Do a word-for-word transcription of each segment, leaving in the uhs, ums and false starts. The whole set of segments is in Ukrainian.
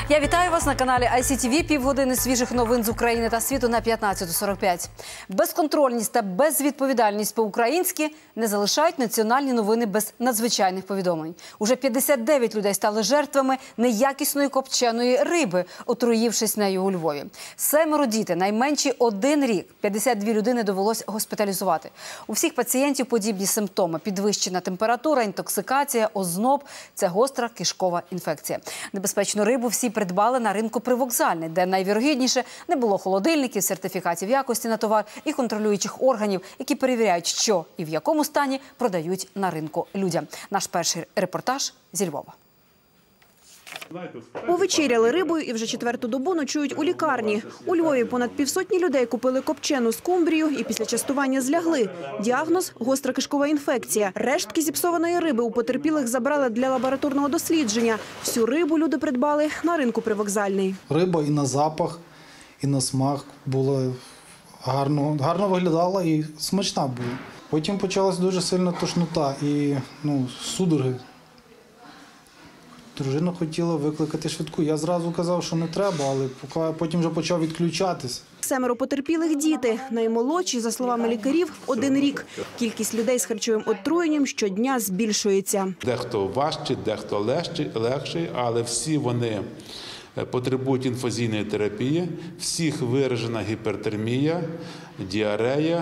Я вітаю вас на каналі ай сі ті ві. Півгодини свіжих новин з України та світу на п'ятнадцяту сорок п'ять. Безконтрольність та безвідповідальність по-українськи не залишають національні новини без надзвичайних повідомлень. Уже п'ятдесят дев'ять людей стали жертвами неякісної копченої риби, отруївшись нею у Львові. Семеро діти, найменші один рік. п'ятдесят дві людини довелось госпіталізувати. У всіх пацієнтів подібні симптоми – підвищена температура, інтоксикація, озноб – це гостра кишкова інфекція. Небезпечну рибу всі придбали на ринку Привокзальний, де найвірогідніше не було холодильників, сертифікатів якості на товар і контролюючих органів, які перевіряють, що і в якому стані продають на ринку людям. Наш перший репортаж зі Львова. Повечеряли рибою і вже четверту добу ночують у лікарні. У Львові понад півсотні людей купили копчену скумбрію і після частування злягли. Діагноз – гостра кишкова інфекція. Рештки зіпсованої риби у потерпілих забрали для лабораторного дослідження. Всю рибу люди придбали на ринку Привокзальний. Риба і на запах, і на смак була гарно, гарно виглядала і смачна була. Потім почалась дуже сильна тошнота і ну, судороги. Дружина хотіла викликати швидку. Я зразу казав, що не треба, але потім вже почав відключатись. Семеро потерпілих діти. Наймолодші, за словами лікарів, один рік. Кількість людей з харчовим отруєнням щодня збільшується. Дехто важчий, дехто легший, але всі вони потребують інфузійної терапії. Всіх виражена гіпертермія, діарея.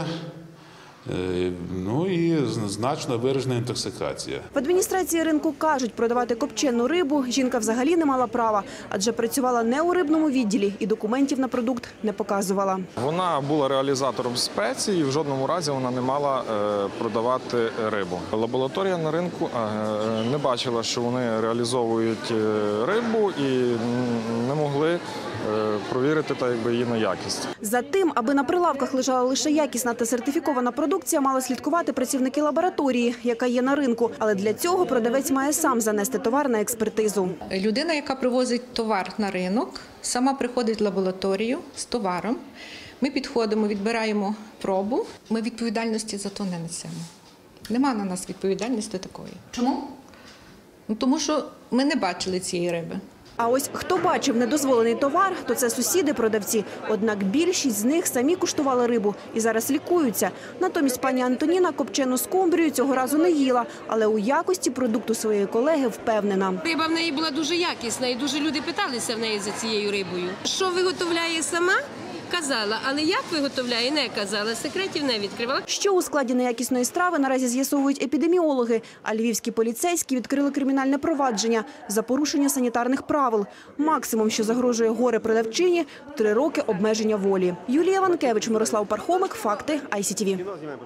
Ну і значно виражена інтоксикація. В адміністрації ринку кажуть, продавати копчену рибу жінка взагалі не мала права, адже працювала не у рибному відділі і документів на продукт не показувала. Вона була реалізатором спеції і в жодному разі вона не мала продавати рибу. Лабораторія на ринку не бачила, що вони реалізовують рибу і не могли провірити та якби її на якість. За тим, аби на прилавках лежала лише якісна та сертифікована продукція, мали слідкувати працівники лабораторії, яка є на ринку. Але для цього продавець має сам занести товар на експертизу. Людина, яка привозить товар на ринок, сама приходить в лабораторію з товаром. Ми підходимо, відбираємо пробу. Ми відповідальності за то не несемо. Нема на нас відповідальності такої. Чому? Ну, тому що ми не бачили цієї риби. А ось хто бачив недозволений товар, то це сусіди-продавці. Однак більшість з них самі куштували рибу і зараз лікуються. Натомість пані Антоніна копчену скумбрію цього разу не їла, але у якості продукту своєї колеги впевнена. Риба в неї була дуже якісна і дуже люди питалися в неї за цією рибою. Що виготовляє сама? Казала, але як виготовляє, не казала, секретів не відкривала. Що у складі неякісної страви наразі з'ясовують епідеміологи, а львівські поліцейські відкрили кримінальне провадження за порушення санітарних правил. Максимум, що загрожує горе-продавчині – три роки обмеження волі. Юлія Ванкевич, Мирослав Пархомик, факти ай сі ті ві.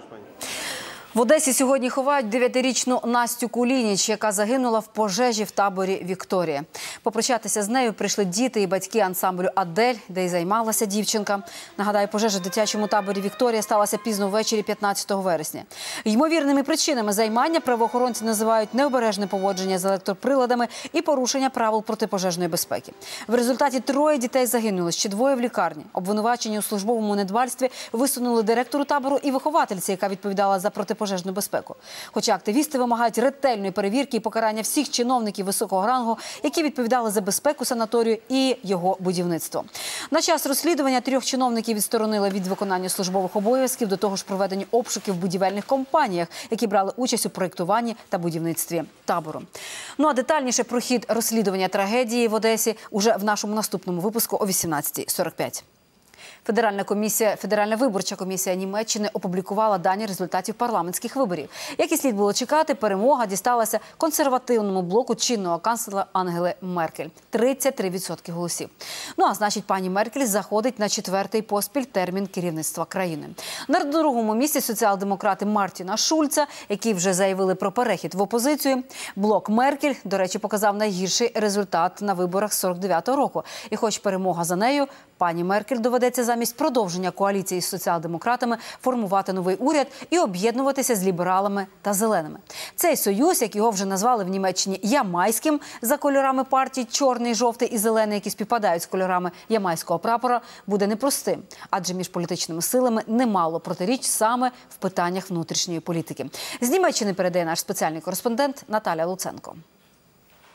В Одесі сьогодні ховають дев'ятирічну Настю Кулініч, яка загинула в пожежі в таборі «Вікторія». Попрощатися з нею прийшли діти і батьки ансамблю «Адель», де й займалася дівчинка. Нагадаю, пожежа в дитячому таборі «Вікторія» сталася пізно ввечері п'ятнадцятого вересня. Ймовірними причинами займання правоохоронці називають необережне поводження з електроприладами і порушення правил протипожежної безпеки. В результаті троє дітей загинули, ще двоє в лікарні. Обвинувачені у службовому недбальстві висунули директору табору і виховательці, яка відповідала за протипожежну пожежну безпеку. Хоча активісти вимагають ретельної перевірки і покарання всіх чиновників високого рангу, які відповідали за безпеку санаторію і його будівництво. На час розслідування трьох чиновників відсторонили від виконання службових обов'язків, до того ж проведені обшуки в будівельних компаніях, які брали участь у проєктуванні та будівництві табору. Ну а детальніше про хід розслідування трагедії в Одесі уже в нашому наступному випуску о вісімнадцятій сорок п'ять. Федеральна комісія, Федеральна виборча комісія Німеччини опублікувала дані результатів парламентських виборів. Як і слід було чекати, перемога дісталася консервативному блоку чинного канцлера Ангели Меркель – тридцять три відсотки голосів. Ну а значить, пані Меркель заходить на четвертий поспіль термін керівництва країни. На другому місці соціал-демократи Мартіна Шульца, які вже заявили про перехід в опозицію. Блок Меркель, до речі, показав найгірший результат на виборах сорок дев'ятого року. І хоч перемога за нею, пані Меркель доведеться замість продовження коаліції з соціал-демократами формувати новий уряд і об'єднуватися з лібералами та зеленими. Цей союз, як його вже назвали в Німеччині ямайським за кольорами партій чорний, жовтий і зелений, які співпадають з кольорами ямайського прапора, буде непростим. Адже між політичними силами немало протиріч саме в питаннях внутрішньої політики. З Німеччини передає наш спеціальний кореспондент Наталя Луценко.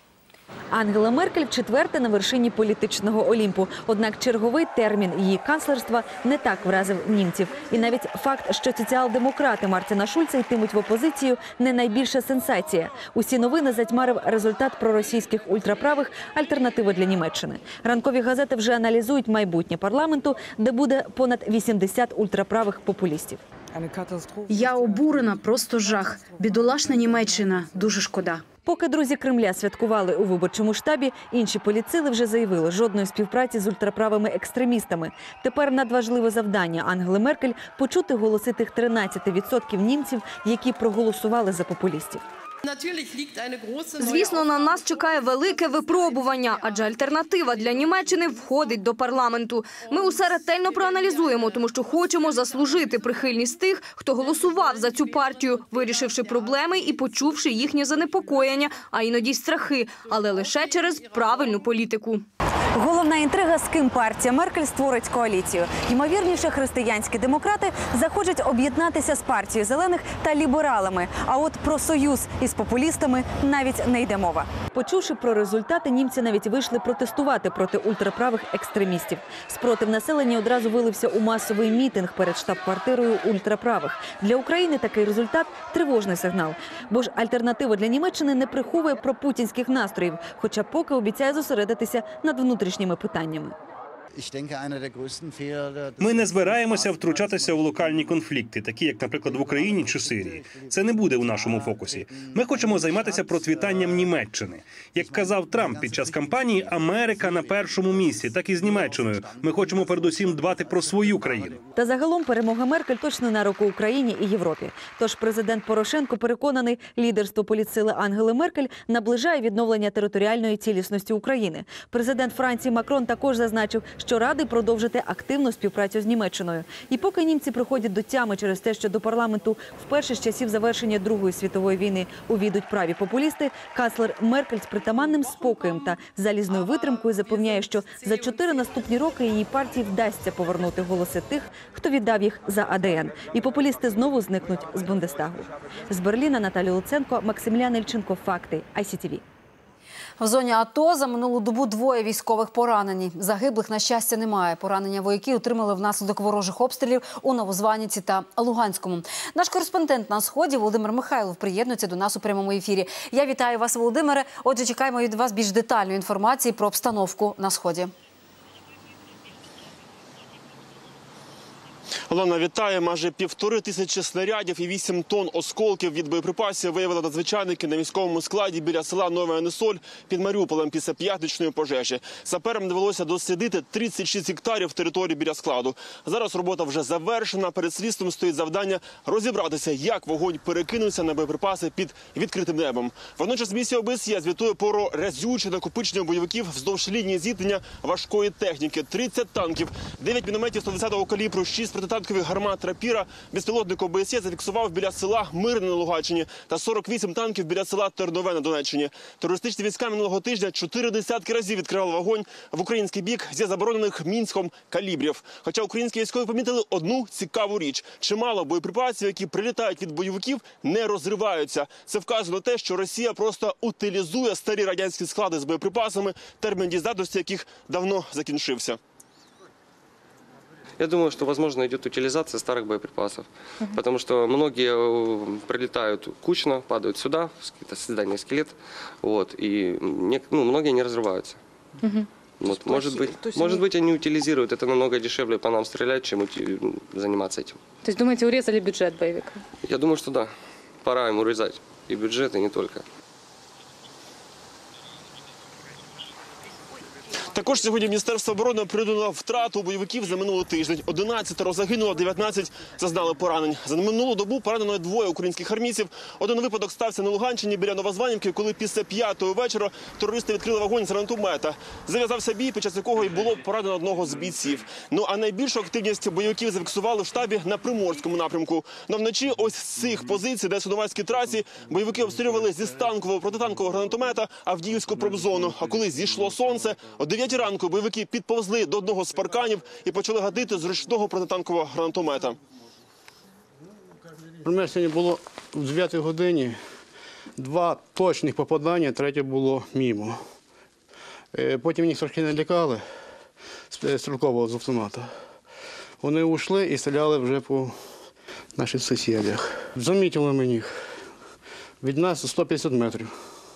Ангела Меркель вчетверте на вершині політичного Олімпу. Однак черговий термін її канцлерства не так вразив німців. І навіть факт, що соціал-демократи Мартіна Шульца йтимуть в опозицію, не найбільша сенсація. Усі новини затьмарив результат проросійських ультраправих «Альтернатива для Німеччини». Ранкові газети вже аналізують майбутнє парламенту, де буде понад вісімдесят ультраправих популістів. Я обурена, просто жах. Бідолашна Німеччина. Дуже шкода. Поки друзі Кремля святкували у виборчому штабі, інші політсили вже заявили жодної співпраці з ультраправими екстремістами. Тепер надважливе завдання Ангели Меркель – почути голоси тих тринадцяти відсотків німців, які проголосували за популістів. Звісно, на нас чекає велике випробування, адже альтернатива для Німеччини входить до парламенту. Ми усе ретельно проаналізуємо, тому що хочемо заслужити прихильність тих, хто голосував за цю партію, вирішивши проблеми і почувши їхнє занепокоєння, а іноді й страхи, але лише через правильну політику. Головна інтрига, з ким партія Меркель створить коаліцію. Ймовірніше, християнські демократи захочуть об'єднатися з партією зелених та лібералами. А от про союз із популістами навіть не йде мова. Почувши про результати, німці навіть вийшли протестувати проти ультраправих екстремістів. Спротив населення одразу вилився у масовий мітинг перед штаб-квартирою ультраправих. Для України такий результат – тривожний сигнал. Бо ж альтернатива для Німеччини не приховує пропутінських настроїв, хоча поки обіцяє зосередитися над внутрішніми питаннями. Ми не збираємося втручатися у локальні конфлікти, такі як, наприклад, в Україні чи Сирії. Це не буде у нашому фокусі. Ми хочемо займатися процвітанням Німеччини. Як казав Трамп під час кампанії, Америка на першому місці, так і з Німеччиною. Ми хочемо передусім дбати про свою країну. Та загалом перемога Меркель точно на руку Україні і Європі. Тож президент Порошенко переконаний, лідерство політсили Ангели Меркель наближає відновлення територіальної цілісності України. Президент Франції Макрон також зазначив, що радий продовжити активну співпрацю з Німеччиною. І поки німці приходять до тями через те, що до парламенту вперше з часів завершення Другої світової війни увійдуть праві популісти, канцлер Меркель з притаманним спокоєм та залізною витримкою запевняє, що за чотири наступні роки її партії вдасться повернути голоси тих, хто віддав їх за А Д Н. І популісти знову зникнуть з Бундестагу. З Берліна Наталія Луценко, Максимілян Ільченко, Факти, Ай Сі Ті Ві. В зоні АТО за минулу добу двоє військових поранені. Загиблих, на щастя, немає. Поранення вояки отримали внаслідок ворожих обстрілів у Новозваніці та Луганському. Наш кореспондент на Сході Володимир Михайлов приєднується до нас у прямому ефірі. Я вітаю вас, Володимире. Отже, чекаємо від вас більш детальної інформації про обстановку на Сході. Олена, вітаю. Майже півтори тисячі снарядів і вісім тонн осколків від боєприпасів виявили надзвичайники на військовому складі біля села Нове Анесоль під Маріуполем після п'ятничної пожежі. Саперам довелося дослідити тридцять шість гектарів території біля складу. Зараз робота вже завершена. Перед слідством стоїть завдання розібратися, як вогонь перекинувся на боєприпаси під відкритим небом. Водночас місія О Б С Є звітує про разюче накопичення бойовиків вздовж лінії зіткнення важкої техніки. тридцять танків, дев'ять мінометів сто двадцятого калібру, шість протитанкових гармат «Рапіра». Безпілотник О Б С Є зафіксував біля села Мирне на Луганщині та сорок вісім танків біля села Тернове на Донеччині. Терористичні війська минулого тижня чотири десятки разів відкривали вогонь в український бік зі заборонених Мінськом калібрів. Хоча українські військові помітили одну цікаву річ. Чимало боєприпасів, які прилітають від бойовиків, не розриваються. Це вказує на те, що Росія просто утилізує старі радянські склади з боєприпасами, термін дієздатності яких давно закінчився. Я думаю, что, возможно, идет утилизация старых боеприпасов, uh-huh. потому что многие прилетают кучно, падают сюда, в здание скелет, вот, и не, ну, многие не разрываются. Uh-huh. Вот, может быть, может быть, они утилизируют, это намного дешевле по нам стрелять, чем ути... заниматься этим. То есть, думаете, урезали бюджет боевика? Я думаю, что да, пора им урезать, и бюджет, и не только. Також сьогодні Міністерство оборони оприлюднило втрату бойовиків за минулий тиждень. одинадцятеро загинуло, дев'ятнадцять зазнали поранень. За минулу добу поранено двоє українських армійців. Один випадок стався на Луганщині біля Новозванівки, коли після п'ятої вечора терористи відкрили вогонь з гранатомета. Зав'язався бій, під час якого й було поранено одного з бійців. Ну а найбільшу активність бойовиків зафіксували в штабі на Приморському напрямку. Но вночі ось з цих позицій, де Судовацькій трасі, бойовики обстрілювали зі станкового протитанкового гранатомета Авдіївську промзону. А коли зійшло сонце, о дев'ятій ранку бойовики підповзли до одного з парканів і почали гатити з ручного протитанкового гранатомета. У мене сьогодні було в дев'ятій годині два точних попадання, третє було мімо. Потім їх трошки налякали стрілкового з автомата. Вони ушли і стріляли вже по наших сусідях. Замітили мені їх. Від нас сто п'ятдесят метрів.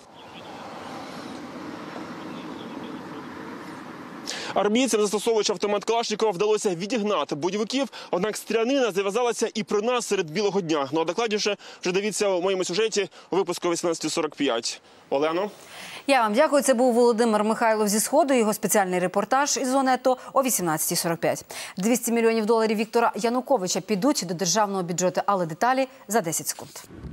Армійцям, застосовуючи автомат Калашникова, вдалося відігнати бойовиків, однак стрілянина зав'язалася і при нас серед білого дня. Ну а докладніше вже дивіться у моєму сюжеті у випуску о вісімнадцятій сорок п'ять. Олено? Я вам дякую. Це був Володимир Михайлов зі Сходу. Його спеціальний репортаж із зони АТО о вісімнадцятій сорок п'ять. двісті мільйонів доларів Віктора Януковича підуть до державного бюджету, але деталі за десять секунд.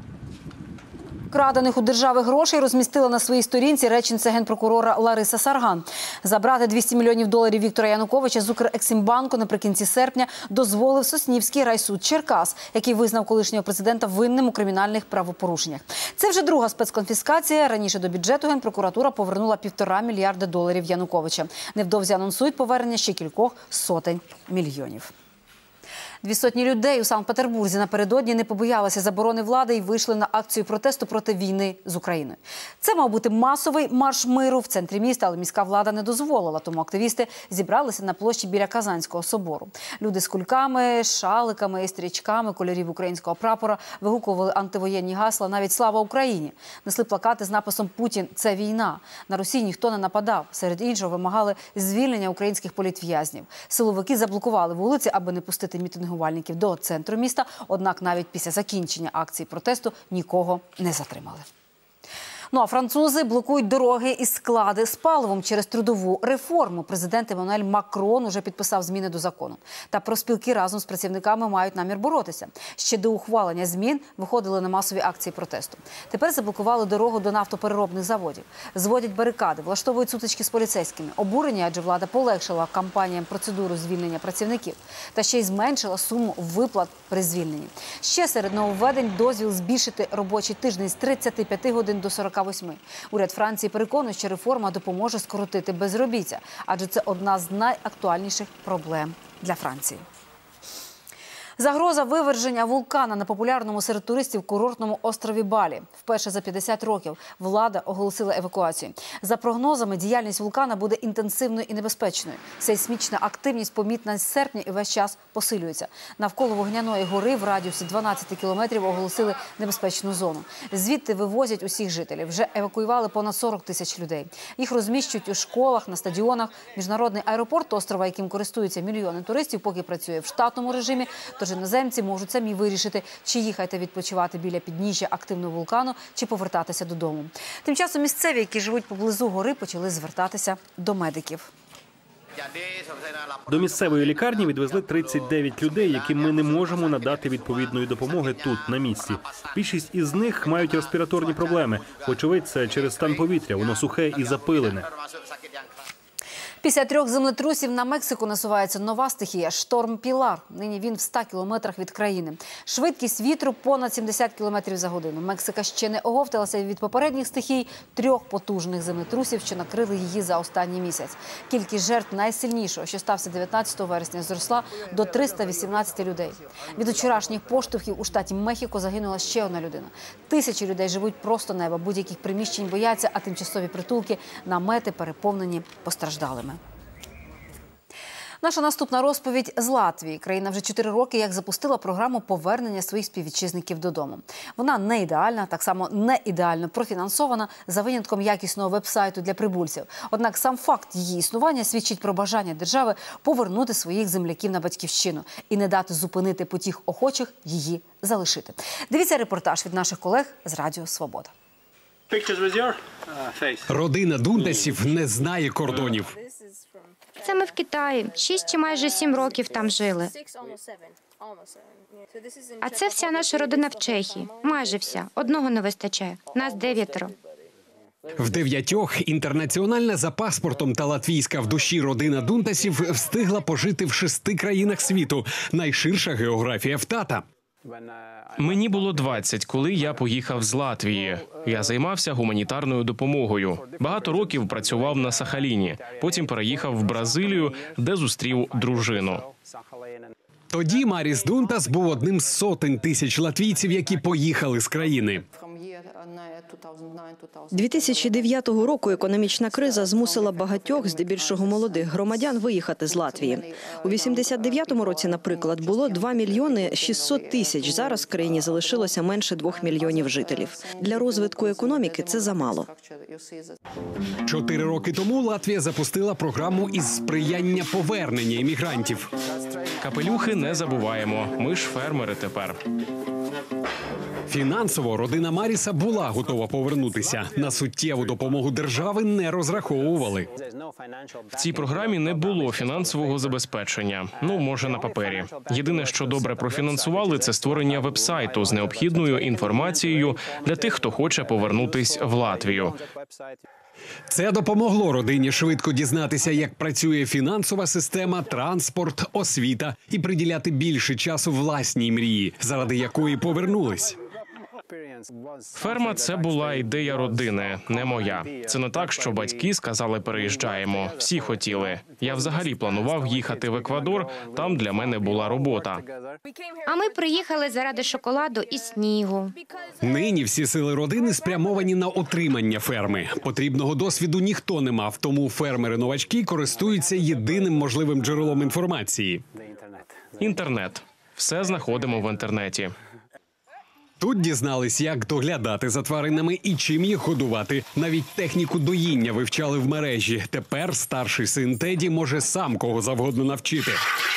Крадених у держави грошей розмістила на своїй сторінці речниця генпрокурора Лариса Сарган. Забрати двісті мільйонів доларів Віктора Януковича з Укрексімбанку наприкінці серпня дозволив Соснівський райсуд Черкас, який визнав колишнього президента винним у кримінальних правопорушеннях. Це вже друга спецконфіскація. Раніше до бюджету генпрокуратура повернула півтора мільярда доларів Януковича. Невдовзі анонсують повернення ще кількох сотень мільйонів. Дві сотні людей у Санкт-Петербурзі напередодні не побоялися заборони влади і вийшли на акцію протесту проти війни з Україною. Це мав бути масовий марш миру в центрі міста, але міська влада не дозволила, тому активісти зібралися на площі біля Казанського собору. Люди з кульками, шаликами і стрічками кольорів українського прапора вигукували антивоєнні гасла, навіть «Слава Україні!». Несли плакати з написом «Путін – це війна». На Росії ніхто не нападав. Серед іншого вимагали звільнення українських політв'язнів. Силовики заблокували вулиці, аби не пустити мітингувальників до центру міста, однак навіть після закінчення акції протесту нікого не затримали. Ну а французи блокують дороги і склади з паливом через трудову реформу. Президент Еммануель Макрон уже підписав зміни до закону. Та профспілки разом з працівниками мають намір боротися. Ще до ухвалення змін виходили на масові акції протесту. Тепер заблокували дорогу до нафтопереробних заводів. Зводять барикади, влаштовують сутички з поліцейськими. Обурені, адже влада полегшила компаніям процедуру звільнення працівників. Та ще й зменшила суму виплат при звільненні. Ще серед нововведень дозвіл збільшити робочий тиждень з тридцяти п'яти годин до сорока восьми. Уряд Франції переконує, що реформа допоможе скоротити безробіття, адже це одна з найактуальніших проблем для Франції. Загроза виверження вулкана на популярному серед туристів курортному острові Балі. Вперше за п'ятдесят років влада оголосила евакуацію. За прогнозами, діяльність вулкана буде інтенсивною і небезпечною. Сейсмічна активність помітна з серпня і весь час посилюється. Навколо вогняної гори в радіусі дванадцяти кілометрів оголосили небезпечну зону. Звідти вивозять усіх жителів. Вже евакуювали понад сорок тисяч людей. Їх розміщують у школах, на стадіонах. Міжнародний аеропорт острова, яким користуються мільйони туристів, поки працює в штатному режимі. Тож іноземці можуть самі вирішити, чи їхати відпочивати біля підніжжя активного вулкану, чи повертатися додому. Тим часом місцеві, які живуть поблизу гори, почали звертатися до медиків. До місцевої лікарні відвезли тридцять дев'ять людей, яким ми не можемо надати відповідної допомоги тут, на місці. Більшість із них мають респіраторні проблеми. Очевидь, це через стан повітря, воно сухе і запилене. Після трьох землетрусів на Мексику насувається нова стихія – шторм Пілар. Нині він в ста кілометрах від країни. Швидкість вітру – понад сімдесят кілометрів за годину. Мексика ще не оговталася від попередніх стихій трьох потужних землетрусів, що накрили її за останній місяць. Кількість жертв найсильнішого, що стався дев'ятнадцятого вересня, зросла до триста вісімнадцяти людей. Від вчорашніх поштовхів у штаті Мехіко загинула ще одна людина. Тисячі людей живуть просто неба, будь-яких приміщень бояться, а тимчасові притулки, намети переповнені постраждалими. Наша наступна розповідь з Латвії. Країна вже чотири роки як запустила програму повернення своїх співвітчизників додому. Вона не ідеальна, так само не ідеально профінансована, за винятком якісного веб-сайту для прибульців. Однак сам факт її існування свідчить про бажання держави повернути своїх земляків на батьківщину і не дати зупинити потік охочих її залишити. Дивіться репортаж від наших колег з Радіо Свобода. Родина Дундасів не знає кордонів. Це ми в Китаї. Шість чи майже сім років там жили. А це вся наша родина в Чехії. Майже вся. Одного не вистачає. Нас дев'ятеро. В дев'ятьох інтернаціональна за паспортом та латвійська в душі родина Дундасів встигла пожити в шести країнах світу. Найширша географія в тата. Мені було двадцять, коли я поїхав з Латвії. Я займався гуманітарною допомогою. Багато років працював на Сахаліні. Потім переїхав в Бразилію, де зустрів дружину. Тоді Маріс Дундас був одним з сотень тисяч латвійців, які поїхали з країни. дві тисячі дев'ятого року економічна криза змусила багатьох, здебільшого молодих громадян, виїхати з Латвії. У вісімдесят дев'ятому році, наприклад, було два мільйони шістсот тисяч. Зараз в країні залишилося менше двох мільйонів жителів. Для розвитку економіки це замало. Чотири роки тому Латвія запустила програму із сприяння повернення іммігрантів. Капелюхи не забуваємо. Ми ж фермери тепер. Фінансово родина Маріса була готова повернутися. На суттєву допомогу держави не розраховували. В цій програмі не було фінансового забезпечення. Ну, може, на папері. Єдине, що добре профінансували, це створення веб-сайту з необхідною інформацією для тих, хто хоче повернутись в Латвію. Це допомогло родині швидко дізнатися, як працює фінансова система, транспорт, освіта і приділяти більше часу власній мрії, заради якої повернулись. Ферма – це була ідея родини, не моя. Це не так, що батьки сказали «переїжджаємо». Всі хотіли. Я взагалі планував їхати в Еквадор, там для мене була робота. А ми приїхали заради шоколаду і снігу. Нині всі сили родини спрямовані на отримання ферми. Потрібного досвіду ніхто не мав, тому фермери-новачки користуються єдиним можливим джерелом інформації. Інтернет. Все знаходимо в інтернеті. Тут дізнались, як доглядати за тваринами і чим їх годувати. Навіть техніку доїння вивчали в мережі. Тепер старший син Теді може сам кого завгодно навчити.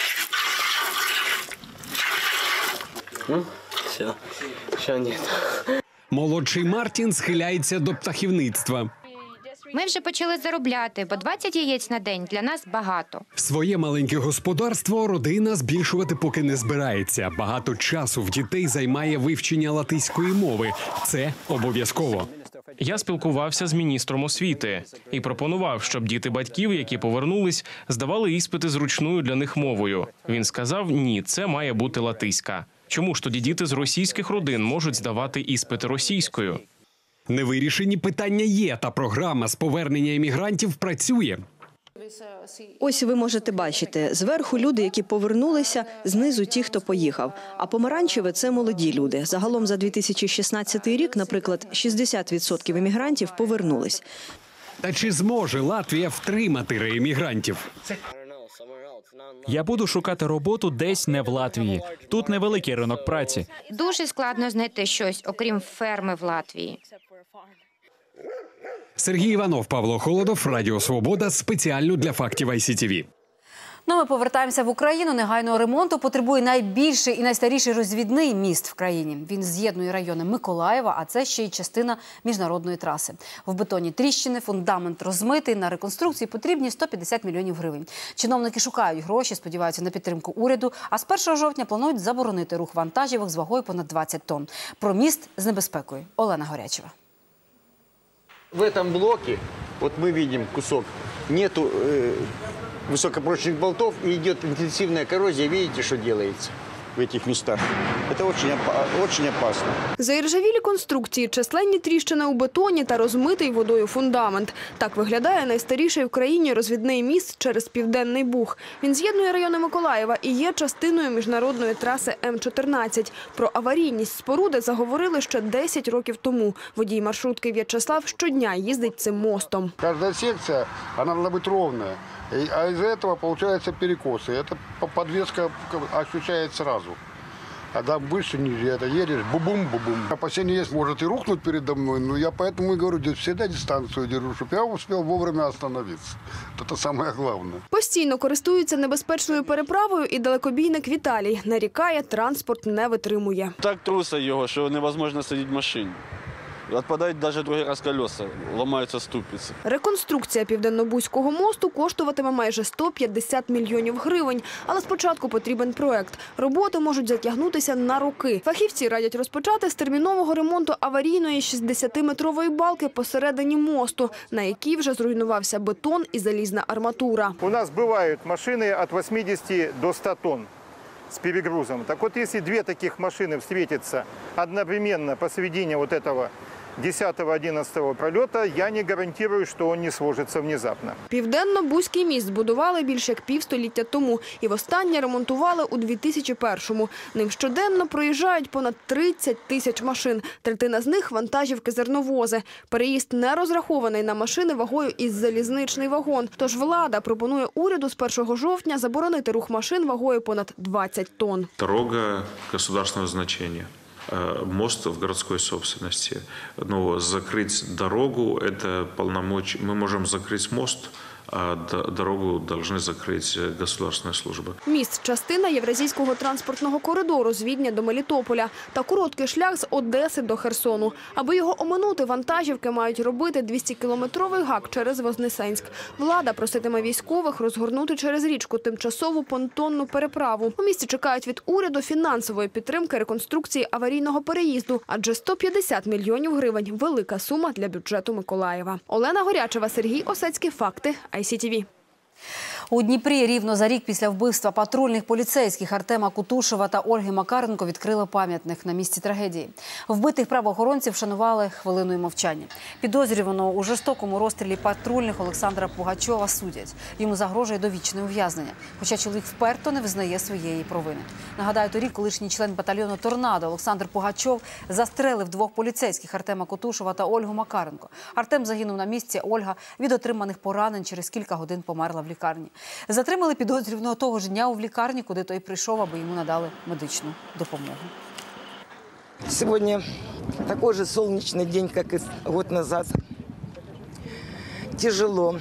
Все, ще ні. Молодший Мартін схиляється до птахівництва. Ми вже почали заробляти, бо двадцять яєць на день для нас багато. Своє маленьке господарство родина збільшувати поки не збирається. Багато часу в дітей займає вивчення латиської мови. Це обов'язково. Я спілкувався з міністром освіти і пропонував, щоб діти батьків, які повернулись, здавали іспити зручною для них мовою. Він сказав, ні, це має бути латиська. Чому ж тоді діти з російських родин можуть здавати іспити російською? Невирішені питання є, та програма з повернення іммігрантів працює. Ось ви можете бачити, зверху люди, які повернулися, знизу ті, хто поїхав. А помаранчеве – це молоді люди. Загалом за дві тисячі шістнадцятий рік, наприклад, шістдесят відсотків іммігрантів повернулись. Та чи зможе Латвія втримати реіммігрантів? Я буду шукати роботу десь не в Латвії. Тут невеликий ринок праці. Дуже складно знайти щось, окрім ферми в Латвії. Сергій Іванов, Павло Холодов, Радіо Свобода, спеціально для фактів ай сі ті ві. Ну, ми повертаємося в Україну. Негайного ремонту потребує найбільший і найстаріший розвідний міст в країні. Він з'єднує райони Миколаєва, а це ще й частина міжнародної траси. В бетоні тріщини, фундамент розмитий, на реконструкції потрібні сто п'ятдесят мільйонів гривень. Чиновники шукають гроші, сподіваються на підтримку уряду, а з першого жовтня планують заборонити рух вантажівок з вагою понад двадцять тонн. Про міст з небезпекою. Олена Горячева. В этом блоке, вот мы видим кусок, нету э, высокопрочных болтов и идет интенсивная коррозия. Видите, что делается в этих местах? Это очень, очень опасно. Заіржавілі конструкції, численні тріщини у бетоні та розмитий водою фундамент. Так виглядає найстаріший в країні розвідний міст через Південний Буг. Він з'єднує райони Миколаєва і є частиною міжнародної траси Ем чотирнадцять. Про аварійність споруди заговорили ще десять років тому. Водій маршрутки В'ячеслав щодня їздить цим мостом. Кожна секція, вона має бути рівна. А из-за этого получаются перекосы. Это подвеска ощущается сразу. А там выше, ниже, это едешь, бу-бум-бу-бум. Опасение есть, может и рухнуть передо мной, но я поэтому и говорю, всегда дистанцию держу, чтобы я успел вовремя остановиться. Это самое главное. Постійно користуються небезпечною переправою і далекобійник Віталій. Нарікає, транспорт не витримує. Так трусить його, що невозможно сидіти в машині. Відпадають навіть другий раз колеса, ламаються ступиці. Реконструкція Південнобузького мосту коштуватиме майже сто п'ятдесят мільйонів гривень. Але спочатку потрібен проект. Роботи можуть затягнутися на роки. Фахівці радять розпочати з термінового ремонту аварійної шістдесятиметрової балки посередині мосту, на якій вже зруйнувався бетон і залізна арматура. У нас бувають машини від вісімдесят до ста тонн. С перегрузом. Так вот, если две таких машины встретятся одновременно посередине вот этого десятого-одиннадцатого пролета, я не гарантирую, что он не сложится внезапно. Південно-Бузький міст збудували більше як півстоліття тому і востаннє ремонтували у дві тисячі першому. Ним щоденно проїжджають понад тридцять тисяч машин. Третина з них – вантажівки-зерновози. Переїзд не розрахований на машини вагою із залізничний вагон. Тож влада пропонує уряду з першого жовтня заборонити рух машин вагою понад двадцять тонн. Дорога государственного значения. Мост в городской собственности. Но закрыть дорогу – это полномочия. Мы можем закрыть мост, а дорогу должны закрыть государственные службы. Міст – частина Євразійського транспортного коридору з Відня до Мелітополя та короткий шлях з Одеси до Херсону. Аби його оминути, вантажівки мають робити двістікілометровий гак через Вознесенськ. Влада проситиме військових розгорнути через річку тимчасову понтонну переправу. У місті чекають від уряду фінансової підтримки реконструкції аварійного переїзду, адже сто п'ятдесят мільйонів гривень – велика сума для бюджету Миколаєва. Олена Горячева, Сергій Осецький. Факти. ай сі ті ві. У Дніпрі рівно за рік після вбивства патрульних поліцейських Артема Кутушева та Ольги Макаренко відкрили пам'ятник на місці трагедії. Вбитих правоохоронців вшанували хвилиною мовчання. Підозрюваного у жорстокому розстрілі патрульних Олександра Пугачова судять. Йому загрожує довічне ув'язнення, хоча чоловік вперто не визнає своєї провини. Нагадаю, торік колишній член батальйону «Торнадо» Олександр Пугачов застрелив двох поліцейських Артема Кутушева та Ольгу Макаренко. Артем загинув на місці, Ольга від отриманих поранень через кілька годин померла в лікарні. Затримали підозрюваного того ж дня у лікарні, куди той прийшов, аби йому надали медичну допомогу. Сегодня такой же солнечный день, как и год назад. Тяжело.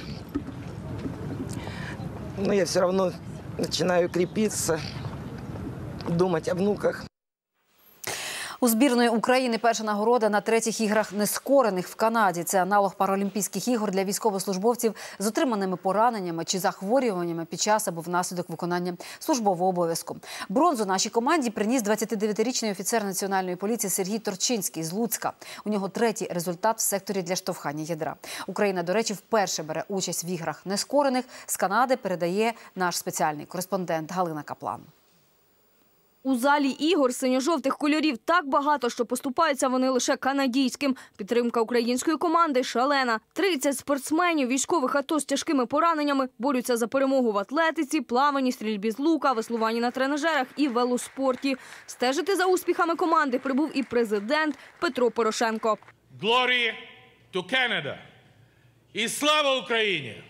Но я все равно начинаю крепиться, думать о внуках. У збірної України перша нагорода на третіх іграх нескорених в Канаді. Це аналог Паралімпійських ігор для військовослужбовців з отриманими пораненнями чи захворюваннями під час або внаслідок виконання службового обов'язку. Бронзу нашій команді приніс двадцятидев'ятирічний офіцер Національної поліції Сергій Торчинський з Луцька. У нього третій результат в секторі для штовхання ядра. Україна, до речі, вперше бере участь в іграх нескорених. З Канади передає наш спеціальний кореспондент Галина Каплан. У залі ігор синьо-жовтих кольорів так багато, що поступаються вони лише канадійським. Підтримка української команди шалена. тридцять спортсменів військових АТО з тяжкими пораненнями борються за перемогу в атлетиці, плаванні, стрільбі з лука, веслуванні на тренажерах і велоспорті. Стежити за успіхами команди прибув і президент Петро Порошенко. Glory to Canada! І слава Україні!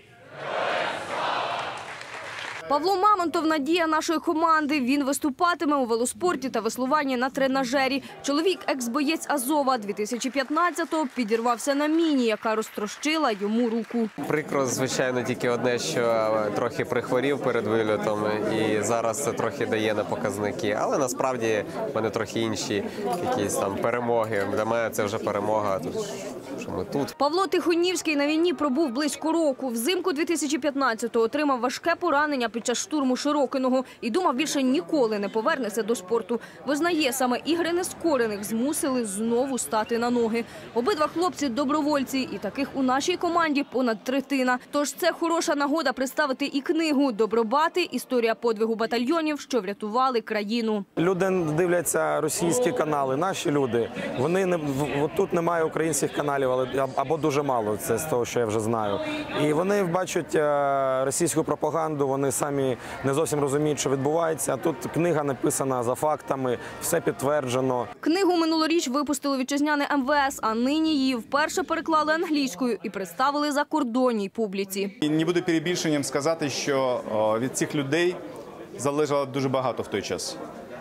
Павло Мамонтов – надія нашої команди. Він виступатиме у велоспорті та веслуванні на тренажері. Чоловік – екс-боєць Азова. дві тисячі п'ятнадцятого підірвався на міні, яка розтрощила йому руку. Прикро, звичайно, тільки одне, що трохи прихворів перед вильотом і зараз це трохи дає на показники. Але насправді в мене трохи інші якісь там перемоги. Для мене це вже перемога, що ми тут. Павло Тихонівський на війні пробув близько року. Взимку дві тисячі п'ятнадцятого отримав важке поранення під час штурму Широкиного і думав, більше ніколи не повернеться до спорту. Визнає, саме ігри нескорених змусили знову стати на ноги. Обидва хлопці – добровольці, і таких у нашій команді понад третина. Тож це хороша нагода представити і книгу «Добробати. Історія подвигу батальйонів, що врятували країну». Люди дивляться російські канали, наші люди. Вони не, тут немає українських каналів, але або дуже мало, це з того, що я вже знаю. І вони бачать російську пропаганду, вони самі не зовсім розуміють, що відбувається. Тут книга написана за фактами, все підтверджено. Книгу минулоріч випустили вітчизняне ем ве ес, а нині її вперше переклали англійською і представили закордонній публіці. І не буде перебільшенням сказати, що від цих людей залежало дуже багато в той час.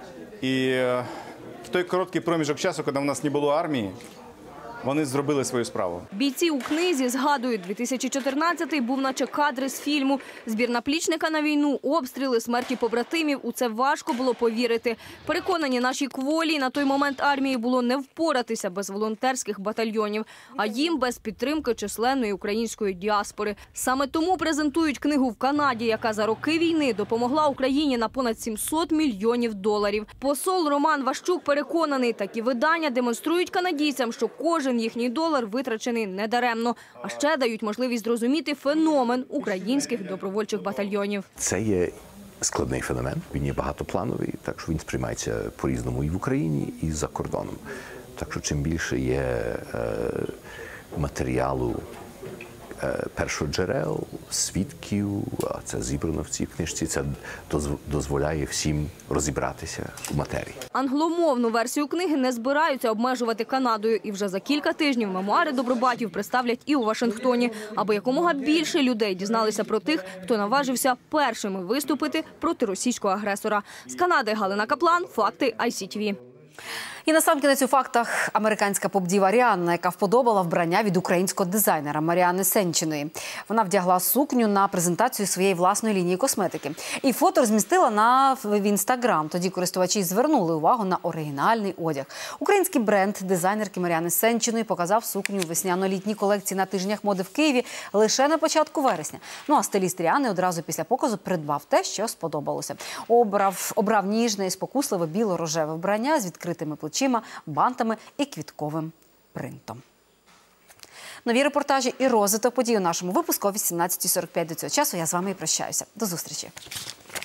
І в той короткий проміжок часу, коли в нас не було армії, вони зробили свою справу. Бійці у книзі згадують, дві тисячі чотирнадцятий був наче кадри з фільму. Збір наплічника на війну, обстріли, смерті побратимів – у це важко було повірити. Переконані, нашій кволі на той момент армії було не впоратися без волонтерських батальйонів, а їм без підтримки численної української діаспори. Саме тому презентують книгу в Канаді, яка за роки війни допомогла Україні на понад сімсот мільйонів доларів. Посол Роман Ващук переконаний, такі видання демонструють канадійцям, що кожен їхній долар витрачений недаремно, а ще дають можливість зрозуміти феномен українських добровольчих батальйонів. Це є складний феномен, він є багатоплановий, так що він сприймається по-різному і в Україні, і за кордоном. Так що чим більше є е, матеріалу, першоджерел, свідків, а це зібрано в цій книжці, це дозволяє всім розібратися у матерії. Англомовну версію книги не збираються обмежувати Канадою. І вже за кілька тижнів мемуари Добробатів представлять і у Вашингтоні, аби якомога більше людей дізналися про тих, хто наважився першими виступити проти російського агресора. З Канади Галина Каплан, факти ай сі ті ві. І насамкінець у фактах американська поп-діва Ріанна, яка вподобала вбрання від українського дизайнера Маріани Сенчиної. Вона вдягла сукню на презентацію своєї власної лінії косметики. І фото розмістила на в інстаграм. Тоді користувачі звернули увагу на оригінальний одяг. Український бренд дизайнерки Маріани Сенчиної показав сукню у весняно-літній колекції на тижнях моди в Києві лише на початку вересня. Ну а стиліст Ріани одразу після показу придбав те, що сподобалося. Обрав, обрав ніжне і спокусливе біло-рожеве вбрання з відкритими плечима, бантами і квітковим принтом. Нові репортажі і розвиток подій у нашому випуску о вісімнадцятій сорок п'ять. До цього часу я з вами і прощаюся. До зустрічі.